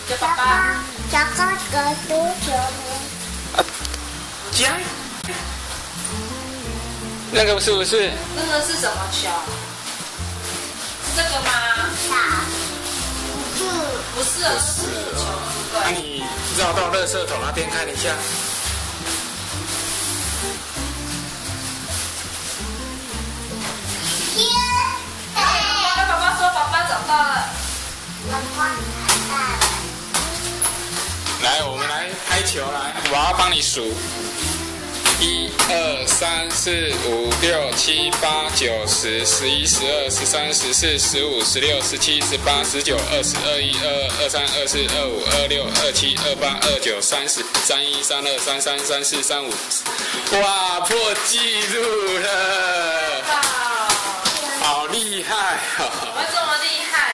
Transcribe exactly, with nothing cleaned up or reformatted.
叫爸爸。 这个个足球啊，加。那个是不是？ 那个是什么球？这个吗？ 打。嗯。 不是，是足球，对。 那你绕到垃圾桶那边看一下。 天！ 跟爸爸说，爸爸找到了。 爸爸找到了。 来，我们来拍球来，我要帮你数。一二三四五六七八九十十一十二十三十四十五十六十七十八十九二十二一二二二三二四二五二六二七二八二九三十三一三二三三三四三五，哇，破纪录了！好厉害哦！